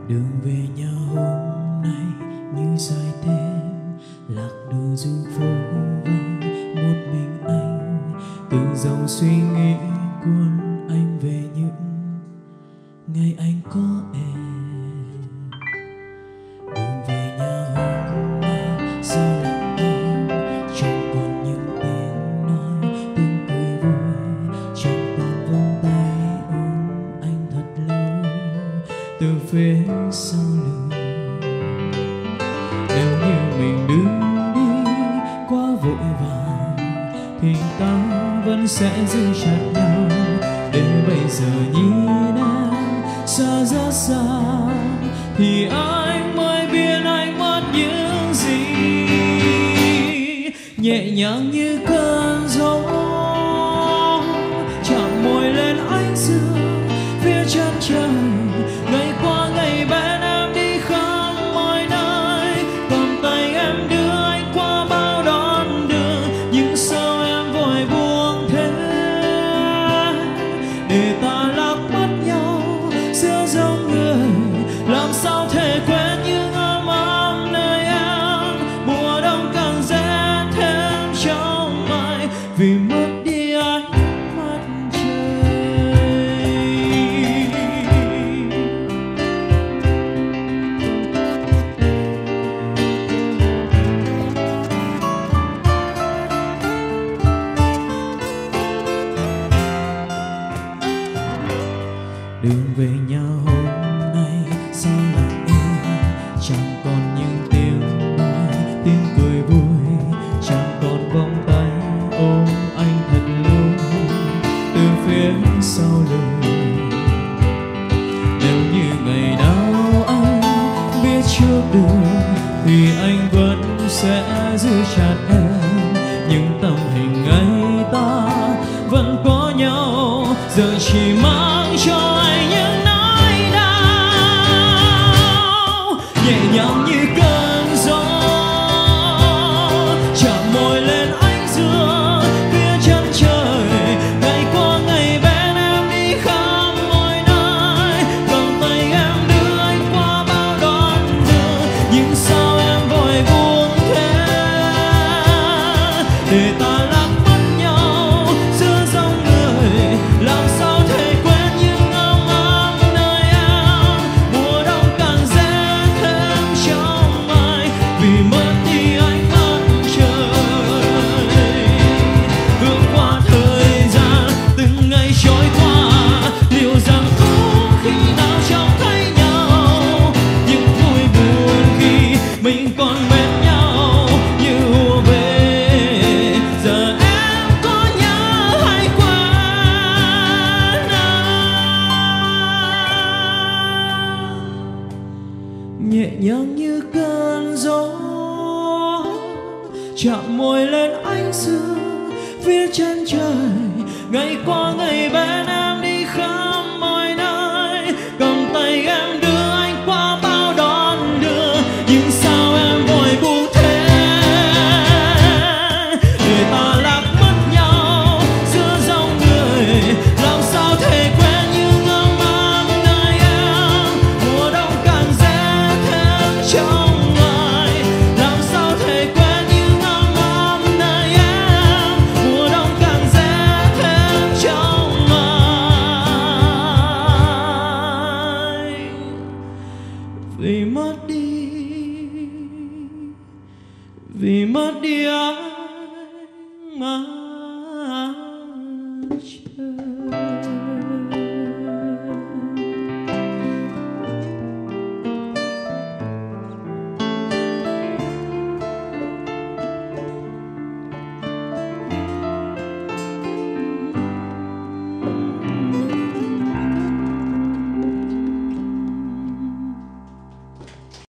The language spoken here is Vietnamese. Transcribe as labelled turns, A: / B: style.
A: Đường về nhà hôm nay như dài đêm, lạc đường dù phố vắng một mình anh. Từng dòng suy nghĩ cuốn anh về những ngày anh có em. Đường về nhà hôm nay sao lặng im, chẳng còn những tiếng nói, tiếng cười vui, chẳng còn vòng tay ôm anh thật lâu từ phía sau lưng. Nếu như mình đứng đi quá vội vàng thì ta vẫn sẽ giữ chặt nhau. Để bây giờ nhìn em xa rất xa thì anh mới biết anh mất những gì. Nhẹ nhàng như cơn gió chạm môi lên ánh dương phía chân trời. Ngày qua ngày bên em đi khắp mọi nơi, cầm tay em đưa anh qua bao đoạn đường. Nhưng sao em vội buông thế để ta lạc mất nhau giữa dòng người. Làm sao thể quên những ấm ấm nơi em, mùa đông càng rét thêm trong mai vì mất đi ánh mặt trời. Đường về nhà hôm nay sao lặng im, chẳng còn những tiếng nói, tiếng cười vui, chẳng còn vòng tay ôm anh thật lâu từ phía sau lưng. Nếu như ngày nào anh biết trước được thì anh vẫn sẽ giữ chặt em. Những tấm hình ngày ta vẫn có nhau giờ chỉ mang cho anh những nỗi đau. Nhẹ nhàng như cơn gió chạm môi lên ánh dương phía chân trời. Ngày qua ngày bên em đi khắp mọi nơi, cầm tay em đưa anh qua bao đoạn đường. Nhưng sao em vội buông thế để ta lạc mất nhau giữa dòng người. Làm sao thể quên những ấm ấm nơi em, mùa đông càng rét thêm trong mai vì mất đi ánh mặt trời. Bước qua thời gian từng ngày trôi qua, liệu rằng có khi nào chẳng thấy nhau. Những vui buồn khi mình còn bên nhau như ùa về. Giờ em có nhớ hay quên anh? Nhẹ nhàng như cơn gió chạm môi lên ánh dương phía chân trời. Ngày qua ngày bên em đi khắp mọi nơi, cầm tay em đưa anh qua bao đoạn đường. Nhưng sao em vội buông thế để ta lạc mất nhau giữa dòng người. Làm sao thể quên những ấm ấm nơi em, mùa đông càng rét thêm trong mai. Làm sao thể quên những ấm ấm nơi em, mùa đông càng rét thêm trong mai vì mất đi